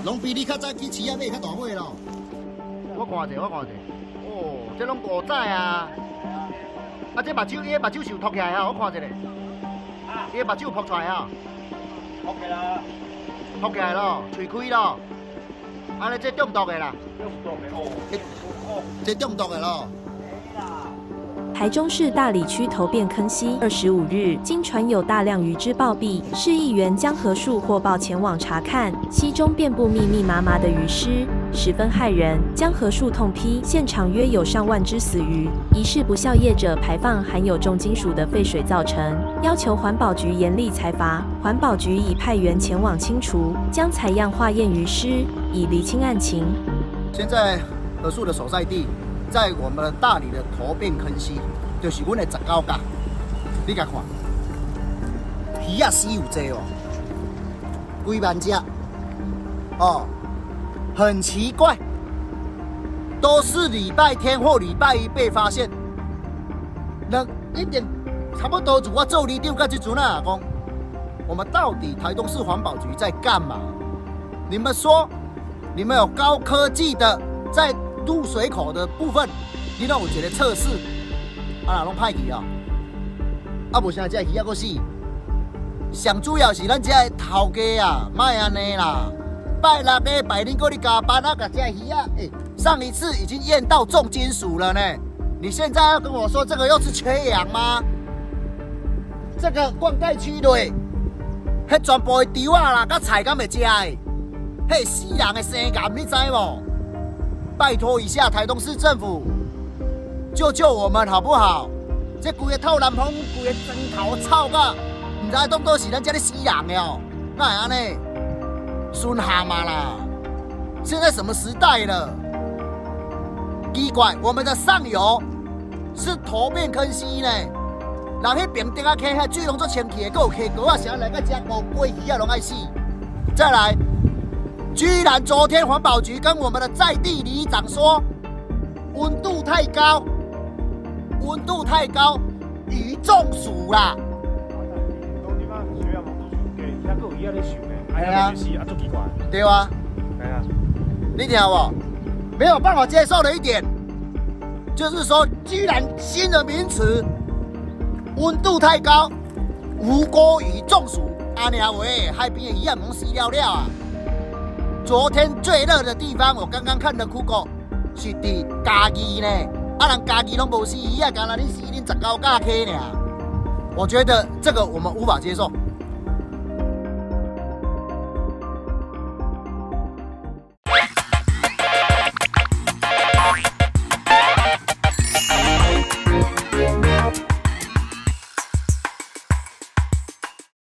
拢比你较早去饲仔买较大尾咯。 我看者，哦，这拢古早啊。啊，这目睭，伊个目睭是有凸起来哈，我看一下。伊个目睭凸出来哈。 凸起来。 凸起来咯，喙开咯。安尼这中毒的啦。 中毒的哦。 这中毒的咯。 台中市大里区头汴坑溪25日，经传有大量鱼只暴毙，市议员江河树获报前往查看，溪中遍布密密麻麻的鱼尸，十分骇人。江河树痛批现场约有上万只死鱼，疑是不肖业者排放含有重金属的废水造成，要求环保局严厉裁罚。环保局已派员前往清除，将采样化验鱼尸，以厘清案情。 现在河树的所在地在我们大里的头汴坑溪，就是阮的19甲。你甲看，鱼仔死有济哦，几万只哦，很奇怪，都是礼拜天或礼拜一被发现。那一点差不多，我做里长到这阵啊，讲我们到底台东市环保局在干嘛？你们说，你们有高科技的在入水口的部分，你拢有一个测试，啊，拢歹去啊！啊，无啥只鱼仔搁死。上主要是咱这个头家啊，莫安尼啦！拜六个拜日搁咧加班啊，甲这鱼仔，上一次已经验到重金属了呢。你现在要跟我说这个又是缺氧吗？这个灌溉区内，迄全部的稻啊啦，甲菜敢会食的，迄死人的生癌，你知无？拜托一下台东市政府，救救我们好不好？这规个透南风，规个砖头臭甲，唔知当做是咱这里死人的哦，那会安尼？孙蛤蟆啦！现在什么时代了？奇怪，我们的上游是头汴坑溪呢，人迄边顶啊溪遐水拢做清气的，还有溪膏啊，啥来个食乌龟鱼啊，拢爱死。再来。居然昨天环保局跟我们的在地里长说，温度太高，鱼中暑啦。对啊，对啊，你听无？没有办法接受的一点，就是说，居然新的名词，温度太高，无锅鱼中暑，安尼喂，海边的鱼啊，拢死了了啊！昨天最热的地方，我刚刚看的 Google 是伫嘉义呢，啊人嘉义拢无死鱼啊，干那你死恁19甲溪呢？我觉得这个我们无法接受。